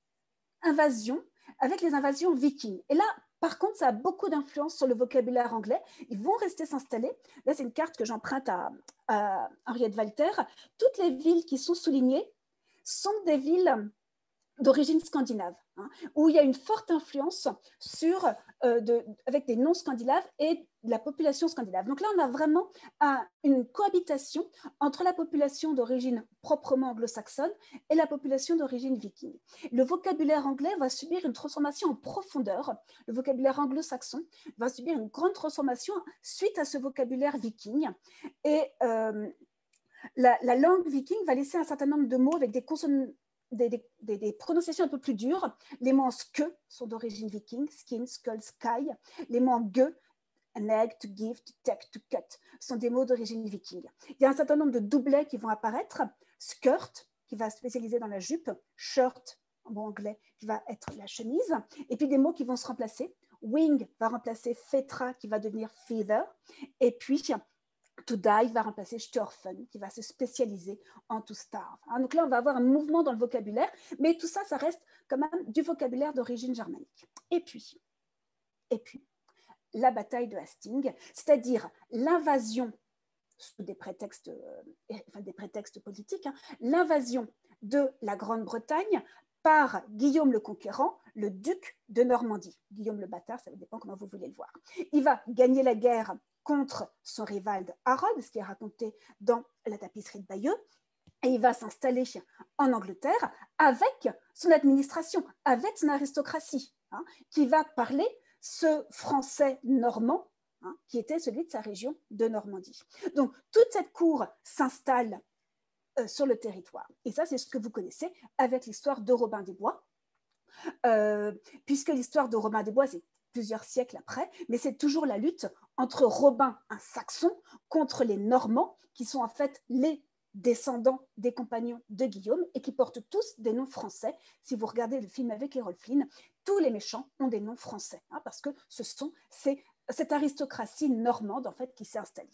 invasion avec les invasions vikings. Et là, par contre, ça a beaucoup d'influence sur le vocabulaire anglais. Ils vont rester s'installer. Là, c'est une carte que j'emprunte à, à Henriette Walter. Toutes les villes qui sont soulignées sont des villes d'origine scandinave, hein, où il y a une forte influence sur, euh, de, avec des noms scandinaves et la population scandinave. Donc là, on a vraiment un, une cohabitation entre la population d'origine proprement anglo-saxonne et la population d'origine viking. Le vocabulaire anglais va subir une transformation en profondeur. Le vocabulaire anglo-saxon va subir une grande transformation suite à ce vocabulaire viking. Et euh, la, la langue viking va laisser un certain nombre de mots avec des consonnes Des, des, des prononciations un peu plus dures. Les mots en ske sont d'origine viking, skin, skull, sky. Les mots en ge, an egg, to give, to take, to cut, sont des mots d'origine viking. Il y a un certain nombre de doublets qui vont apparaître. Skirt, qui va se spécialiser dans la jupe. Shirt, en bon anglais, qui va être la chemise. Et puis des mots qui vont se remplacer. Wing va remplacer fetra, qui va devenir feather. Et puis to die va remplacer Störfen, qui va se spécialiser en to starve. Hein, donc là, on va avoir un mouvement dans le vocabulaire, mais tout ça, ça reste quand même du vocabulaire d'origine germanique. Et puis, et puis, la bataille de Hastings, c'est-à-dire l'invasion, sous des prétextes, euh, enfin des prétextes politiques, hein, l'invasion de la Grande-Bretagne par Guillaume le Conquérant, le duc de Normandie. Guillaume le Bâtard, ça dépend comment vous voulez le voir. Il va gagner la guerre contre son rival Harold, ce qui est raconté dans la tapisserie de Bayeux, et il va s'installer en Angleterre avec son administration, avec son aristocratie, hein, qui va parler ce français normand, hein, qui était celui de sa région de Normandie. Donc, toute cette cour s'installe euh, sur le territoire. Et ça, c'est ce que vous connaissez avec l'histoire de Robin des Bois, euh, puisque l'histoire de Robin des Bois, c'est plusieurs siècles après, mais c'est toujours la lutte entre Robin, un saxon, contre les Normands, qui sont en fait les descendants des compagnons de Guillaume et qui portent tous des noms français. Si vous regardez le film avec Errol Flynn, tous les méchants ont des noms français, hein, parce que ce sont ces, cette aristocratie normande en fait qui s'est installée.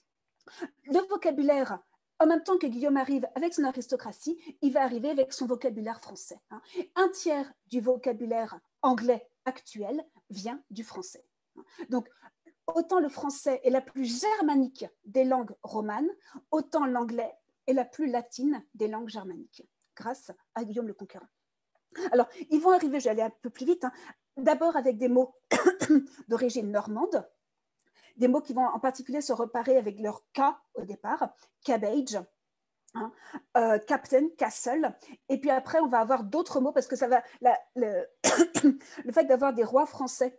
Le vocabulaire, en même temps que Guillaume arrive avec son aristocratie, il va arriver avec son vocabulaire français. Hein. Un tiers du vocabulaire anglais actuel vient du français. Donc, autant le français est la plus germanique des langues romanes, autant l'anglais est la plus latine des langues germaniques, grâce à Guillaume le Conquérant. Alors, ils vont arriver, je vais aller un peu plus vite, hein, d'abord avec des mots d'origine normande, des mots qui vont en particulier se reparer avec leur K au départ, cabbage, hein, euh, captain, castle, et puis après on va avoir d'autres mots parce que ça va, la, le, le fait d'avoir des rois français,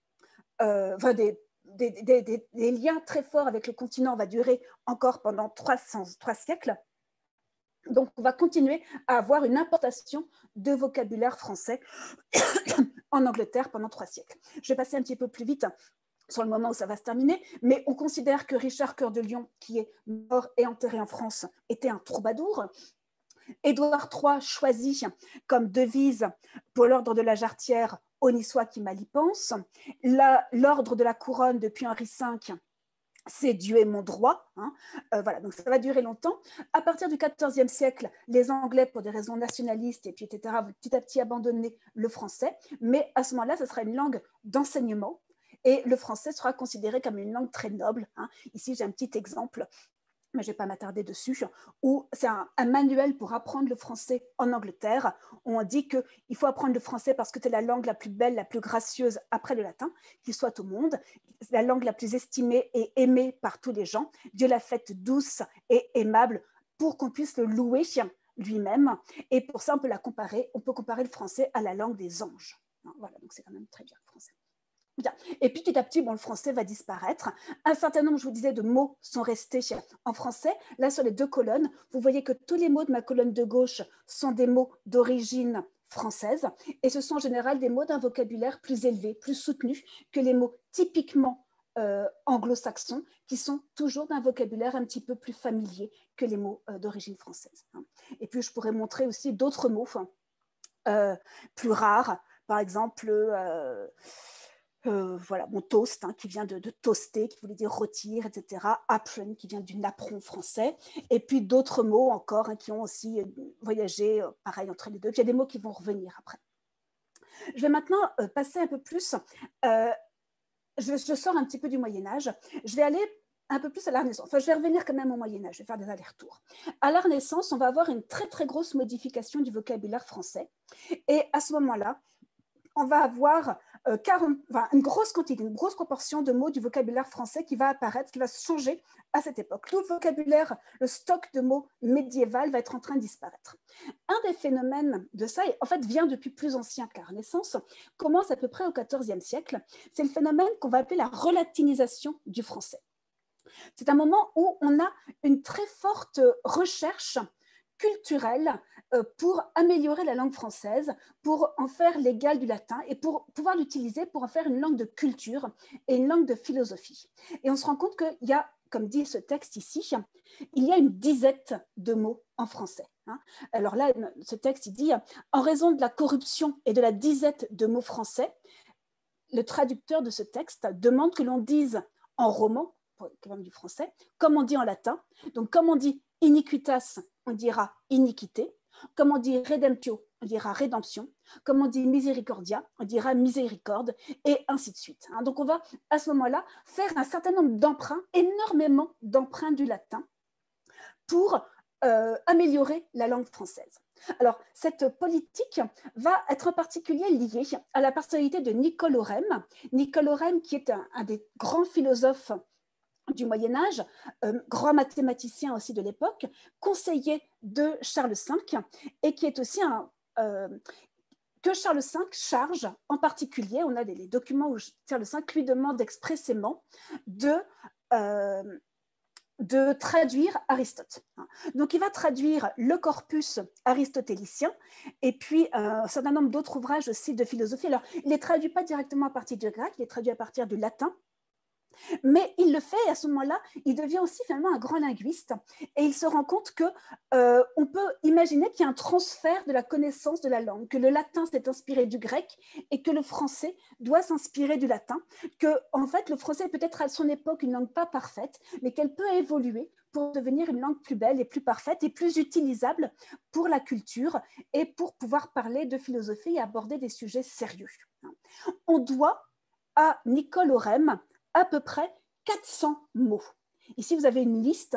euh, enfin des, des, des, des, des liens très forts avec le continent va durer encore pendant trois cents, trois siècles. Donc, on va continuer à avoir une importation de vocabulaire français en Angleterre pendant trois siècles. Je vais passer un petit peu plus vite sur le moment où ça va se terminer, mais on considère que Richard Cœur de Lion, qui est mort et enterré en France, était un troubadour. Édouard trois choisit comme devise pour l'ordre de la Jarretière « Honni soit qui mal y pense ». L'ordre de la couronne depuis Henri cinq c'est Dieu est mon droit. Hein. Euh, voilà, donc ça va durer longtemps. À partir du quatorzième siècle, les Anglais, pour des raisons nationalistes, et puis et cetera, vont petit à petit abandonner le français. Mais à ce moment-là, ce sera une langue d'enseignement. Et le français sera considéré comme une langue très noble. Hein. Ici, j'ai un petit exemple, mais je ne vais pas m'attarder dessus, où c'est un, un manuel pour apprendre le français en Angleterre, où on dit qu'il faut apprendre le français parce que c'est la langue la plus belle, la plus gracieuse après le latin, qu'il soit au monde. C'est la langue la plus estimée et aimée par tous les gens. Dieu l'a faite douce et aimable pour qu'on puisse le louer lui-même. Et pour ça, on peut la comparer, on peut comparer le français à la langue des anges. Voilà, donc c'est quand même très bien le français. Bien. Et puis petit à petit, bon, le français va disparaître. Un certain nombre, je vous disais, de mots sont restés en français. Là, sur les deux colonnes, vous voyez que tous les mots de ma colonne de gauche sont des mots d'origine française. Et ce sont en général des mots d'un vocabulaire plus élevé, plus soutenu que les mots typiquement euh, anglo-saxons, qui sont toujours d'un vocabulaire un petit peu plus familier que les mots euh, d'origine française. Et puis, je pourrais montrer aussi d'autres mots euh, plus rares. Par exemple, euh, Euh, voilà, mon toast, hein, qui vient de, de toaster, qui voulait dire rôtir, et cetera. Apron, qui vient du napperon français. Et puis d'autres mots encore, hein, qui ont aussi euh, voyagé, euh, pareil, entre les deux. Puis il y a des mots qui vont revenir après. Je vais maintenant euh, passer un peu plus, euh, je, je sors un petit peu du Moyen-Âge, je vais aller un peu plus à la Renaissance. Enfin, je vais revenir quand même au Moyen-Âge, je vais faire des allers-retours. À la Renaissance, on va avoir une très, très grosse modification du vocabulaire français. Et à ce moment-là, on va avoir euh, quarante, enfin, une grosse quantité, une grosse proportion de mots du vocabulaire français qui va apparaître, qui va changer à cette époque. Tout le vocabulaire, le stock de mots médiéval va être en train de disparaître. Un des phénomènes de ça, en fait, vient depuis plus ancien que la Renaissance, commence à peu près au quatorzième siècle. C'est le phénomène qu'on va appeler la relatinisation du français. C'est un moment où on a une très forte recherche culturelle pour améliorer la langue française, pour en faire l'égal du latin et pour pouvoir l'utiliser pour en faire une langue de culture et une langue de philosophie. Et on se rend compte qu'il y a, comme dit ce texte ici, il y a une disette de mots en français. Alors là, ce texte, il dit « En raison de la corruption et de la disette de mots français, le traducteur de ce texte demande que l'on dise en roman, comme du français, comme on dit en latin. Donc, comme on dit iniquitas, on dira iniquité. Comme on dit redemptio, on dira rédemption. Comme on dit misericordia, on dira miséricorde, et ainsi de suite. Donc, on va à ce moment-là faire un certain nombre d'emprunts, énormément d'emprunts du latin, pour euh, améliorer la langue française. Alors, cette politique va être en particulier liée à la personnalité de Nicole Orem. Nicole Orem, qui est un, un des grands philosophes du Moyen-Âge, euh, grand mathématicien aussi de l'époque, conseiller de Charles cinq, et qui est aussi un... Euh, que Charles cinq charge en particulier, on a des, les documents où Charles cinq lui demande expressément de... Euh, de traduire Aristote. Donc, il va traduire le corpus aristotélicien et puis euh, un certain nombre d'autres ouvrages aussi de philosophie. Alors, il ne les traduit pas directement à partir du grec, il les traduit à partir du latin, mais il le fait et à ce moment-là, il devient aussi finalement un grand linguiste et il se rend compte qu'on euh, peut imaginer qu'il y a un transfert de la connaissance de la langue, que le latin s'est inspiré du grec et que le français doit s'inspirer du latin, que en fait le français est peut-être à son époque une langue pas parfaite, mais qu'elle peut évoluer pour devenir une langue plus belle et plus parfaite et plus utilisable pour la culture et pour pouvoir parler de philosophie et aborder des sujets sérieux. On doit à Nicole Orem à peu près quatre cents mots. Ici, vous avez une liste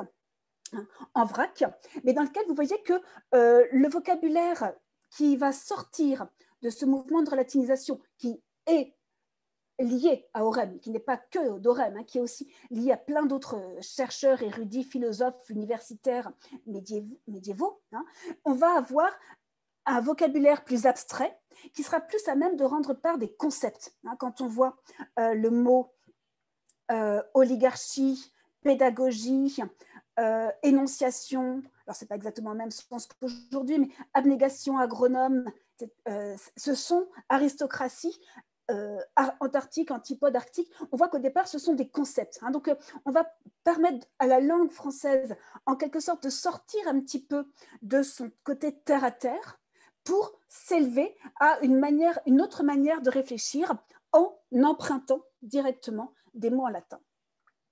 en vrac, mais dans lequel vous voyez que euh, le vocabulaire qui va sortir de ce mouvement de relativisation, qui est lié à Orem, qui n'est pas que d'Orem, hein, qui est aussi lié à plein d'autres chercheurs, érudits, philosophes, universitaires médiévaux, hein, on va avoir un vocabulaire plus abstrait qui sera plus à même de rendre part des concepts. Hein, quand on voit euh, le mot Euh, oligarchie, pédagogie, euh, énonciation, alors ce n'est pas exactement le même sens qu'aujourd'hui, mais abnégation, agronome, euh, ce sont aristocratie, euh, antarctique, antipode, arctique. On voit qu'au départ, ce sont des concepts. Hein, donc, euh, on va permettre à la langue française, en quelque sorte, de sortir un petit peu de son côté terre à terre pour s'élever à une, manière, une autre manière de réfléchir en empruntant directement des mots en latin.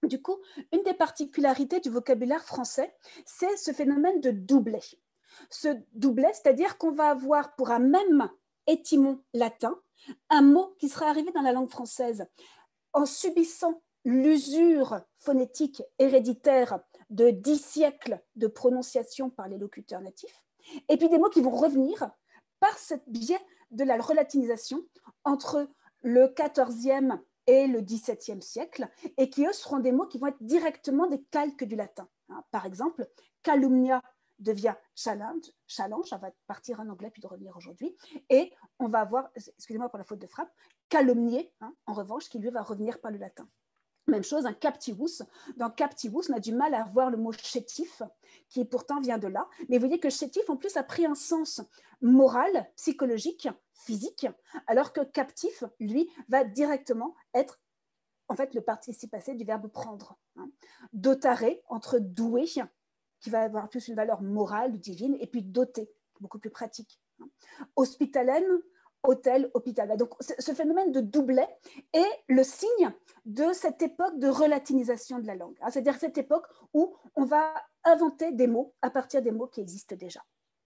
Du coup, une des particularités du vocabulaire français, c'est ce phénomène de doublet. Ce doublet, c'est-à-dire qu'on va avoir pour un même étymon latin, un mot qui sera arrivé dans la langue française en subissant l'usure phonétique héréditaire de dix siècles de prononciation par les locuteurs natifs, et puis des mots qui vont revenir par ce biais de la relatinisation entre le quatorzième et le dix-septième siècle, et qui, eux, seront des mots qui vont être directement des calques du latin. Par exemple, calumnia devient challenge, challenge, ça va partir en anglais puis de revenir aujourd'hui, et on va avoir, excusez-moi pour la faute de frappe, calomnier, hein, en revanche, qui lui va revenir par le latin. Même chose, un captivus. Dans captivus, on a du mal à voir le mot chétif, qui pourtant vient de là. Mais vous voyez que chétif, en plus, a pris un sens moral, psychologique, physique, alors que captif, lui, va directement être, en fait, le participe passé du verbe prendre. Hein. Dotare, entre doué, qui va avoir plus une valeur morale ou divine, et puis doté, beaucoup plus pratique. Hein. Hospitalaine, hôtel, hôpital. Donc, ce phénomène de doublet est le signe de cette époque de relatinisation de la langue. C'est-à-dire cette époque où on va inventer des mots à partir des mots qui existent déjà.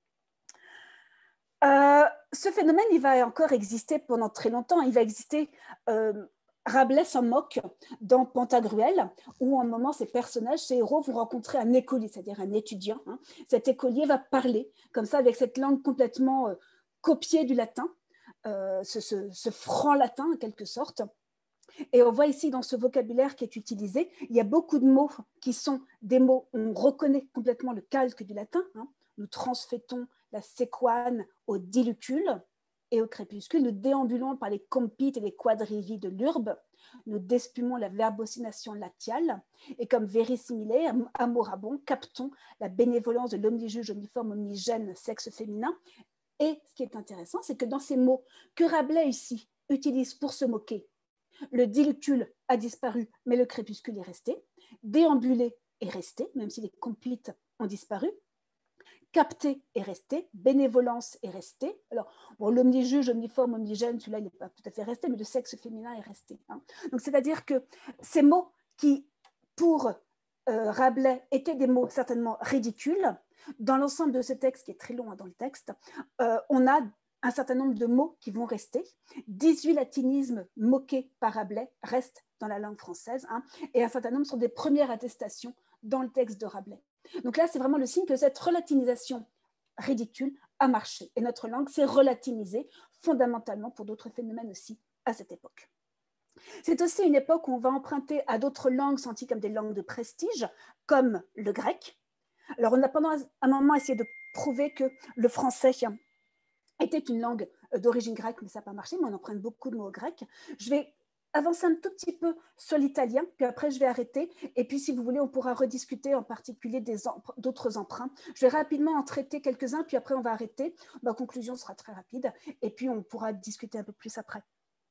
Euh, ce phénomène, il va encore exister pendant très longtemps. Il va exister, euh, Rabelais s'en moque dans Pantagruel, où à un moment, ces personnages, ces héros vont rencontrer un écolier, c'est-à-dire un étudiant. Hein. Cet écolier va parler comme ça, avec cette langue complètement euh, copiée du latin, euh, ce, ce, ce franc latin en quelque sorte. Et on voit ici dans ce vocabulaire qui est utilisé, il y a beaucoup de mots qui sont des mots où on reconnaît complètement le calque du latin. Hein. Nous transfétons la séquane au dilucule et au crépuscule. Nous déambulons par les compites et les quadrivies de l'urbe. Nous despumons la verbocination latiale. Et comme vérissimilé, amorabon, captons la bénévolence de l'omnijuge omniforme omnigène sexe féminin. Et ce qui est intéressant, c'est que dans ces mots que Rabelais ici utilise pour se moquer, le dilucule a disparu, mais le crépuscule est resté. Déambulé est resté, même si les compites ont disparu. Capté est resté. Bénévolence est resté. Alors, bon, l'omnijuge, omniforme, omnigène, celui-là, il n'est pas tout à fait resté, mais le sexe féminin est resté. Hein. Donc, c'est-à-dire que ces mots qui, pour euh, Rabelais, étaient des mots certainement ridicules, dans l'ensemble de ce texte, qui est très long hein, dans le texte, euh, on a un certain nombre de mots qui vont rester. dix-huit latinismes moqués par Rabelais restent dans la langue française, hein, et un certain nombre sont des premières attestations dans le texte de Rabelais. Donc là, c'est vraiment le signe que cette relatinisation ridicule a marché. Et notre langue s'est relatinisée fondamentalement pour d'autres phénomènes aussi à cette époque. C'est aussi une époque où on va emprunter à d'autres langues senties comme des langues de prestige, comme le grec. Alors, on a pendant un moment essayé de prouver que le français était une langue d'origine grecque, mais ça n'a pas marché, mais on emprunte beaucoup de mots grecs. Je vais avancer un tout petit peu sur l'italien, puis après je vais arrêter, et puis si vous voulez, on pourra rediscuter en particulier d'autres emprunts. Je vais rapidement en traiter quelques-uns, puis après on va arrêter. Ma conclusion sera très rapide, et puis on pourra discuter un peu plus après.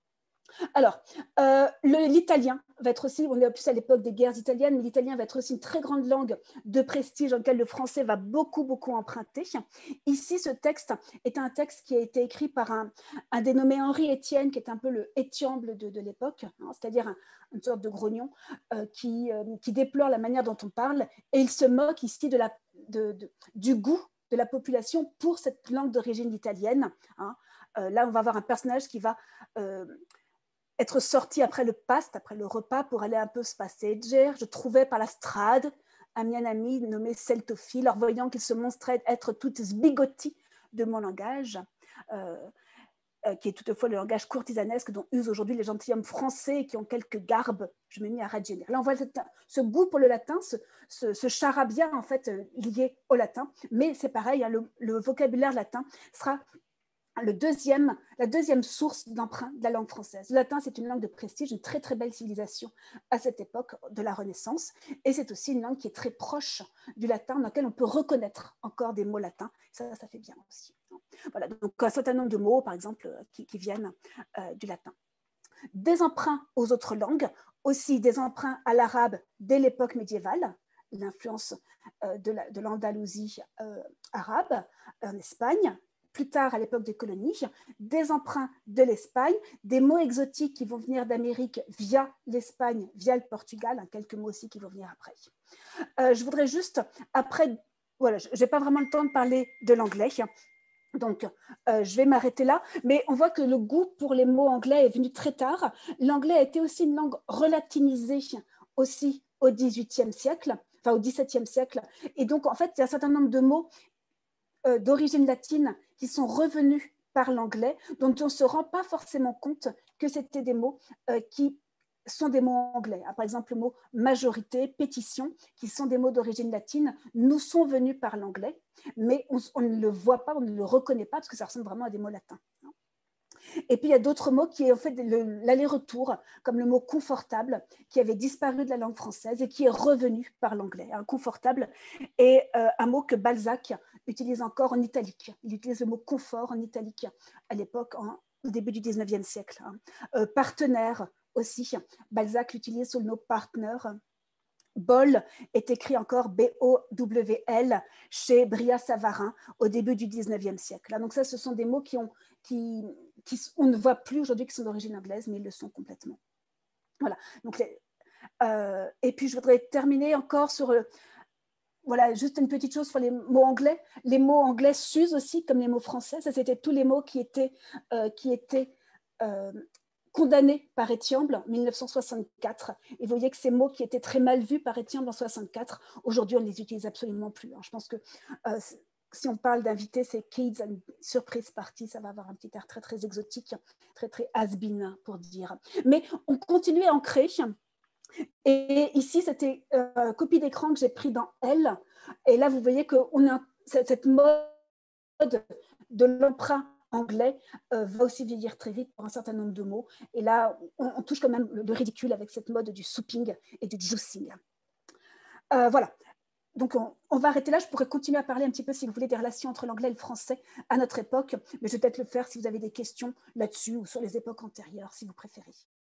Alors, euh, l'italien va être aussi, on est plus à l'époque des guerres italiennes, mais l'italien va être aussi une très grande langue de prestige dans laquelle le français va beaucoup, beaucoup emprunter. Ici, ce texte est un texte qui a été écrit par un, un dénommé Henri Étienne, qui est un peu le Étiamble de, de l'époque, hein, c'est-à-dire un, une sorte de grognon euh, qui, euh, qui déplore la manière dont on parle, et il se moque ici de la, de, de, du goût de la population pour cette langue d'origine italienne. Hein. Euh, là, on va avoir un personnage qui va... Euh, être sorti après le paste, après le repas, pour aller un peu se passeggiare. Je trouvais par la strade un mien ami nommé Celtophile, leur voyant qu'il se montrait être tout sbigotti de mon langage, euh, euh, qui est toutefois le langage courtisanesque dont usent aujourd'hui les gentilshommes français qui ont quelques garbes. Je me mis à ragionner. Là, on voit cette, ce goût pour le latin, ce, ce, ce charabia en fait euh, lié au latin, mais c'est pareil, hein, le, le vocabulaire latin sera le deuxième, la deuxième source d'emprunt de la langue française. Le latin, c'est une langue de prestige, une très très belle civilisation à cette époque de la Renaissance, et c'est aussi une langue qui est très proche du latin, dans laquelle on peut reconnaître encore des mots latins. Ça, ça fait bien aussi. Voilà, donc un certain nombre de mots, par exemple, qui, qui viennent euh, du latin. Des emprunts aux autres langues, aussi des emprunts à l'arabe dès l'époque médiévale, l'influence euh, de l'Andalousie euh, arabe en Espagne, plus tard à l'époque des colonies, des emprunts de l'Espagne, des mots exotiques qui vont venir d'Amérique via l'Espagne, via le Portugal, hein, quelques mots aussi qui vont venir après. Euh, je voudrais juste, après, voilà, je n'ai pas vraiment le temps de parler de l'anglais, donc euh, je vais m'arrêter là, mais on voit que le goût pour les mots anglais est venu très tard. L'anglais a été aussi une langue relatinisée aussi au dix-huitième siècle, enfin au dix-septième siècle, et donc en fait il y a un certain nombre de mots euh, d'origine latine qui sont revenus par l'anglais, dont on ne se rend pas forcément compte que c'était des mots euh, qui sont des mots anglais. Par exemple, le mot majorité, pétition, qui sont des mots d'origine latine, nous sont venus par l'anglais, mais on, on ne le voit pas, on ne le reconnaît pas parce que ça ressemble vraiment à des mots latins. Et puis, il y a d'autres mots qui ont fait l'aller-retour, comme le mot confortable, qui avait disparu de la langue française et qui est revenu par l'anglais. Un confortable est euh, un mot que Balzac utilise encore en italique. Il utilise le mot confort en italique à l'époque, au début du dix-neuvième siècle. Hein. Euh, partenaire aussi, Balzac l'utilise sous le nom partner. Bol est écrit encore B O W L chez Brillat-Savarin au début du dix-neuvième siècle. Donc ça, ce sont des mots qui ont, qui, qui on ne voit plus aujourd'hui qui sont d'origine anglaise, mais ils le sont complètement. Voilà. Donc les, euh, et puis je voudrais terminer encore sur le, voilà, juste une petite chose sur les mots anglais. Les mots anglais s'usent aussi comme les mots français. Ça, c'était tous les mots qui étaient, euh, qui étaient euh, condamné par Etiamble en mille neuf cent soixante-quatre. Et vous voyez que ces mots qui étaient très mal vus par Etiamble en soixante-quatre, aujourd'hui, on ne les utilise absolument plus. Je pense que euh, si on parle d'inviter, c'est kids and surprise party, ça va avoir un petit air très, très exotique, très, très has-been pour dire. Mais on continue à en créer. Et ici, c'était euh, copie d'écran que j'ai pris dans Elle. Et là, vous voyez qu'on a cette mode de l'emprunt anglais euh, va aussi vieillir très vite pour un certain nombre de mots. Et là, on, on touche quand même le, le ridicule avec cette mode du souping et du juicing. Euh, voilà. Donc, on, on va arrêter là. Je pourrais continuer à parler un petit peu, si vous voulez, des relations entre l'anglais et le français à notre époque. Mais je vais peut-être le faire si vous avez des questions là-dessus ou sur les époques antérieures, si vous préférez.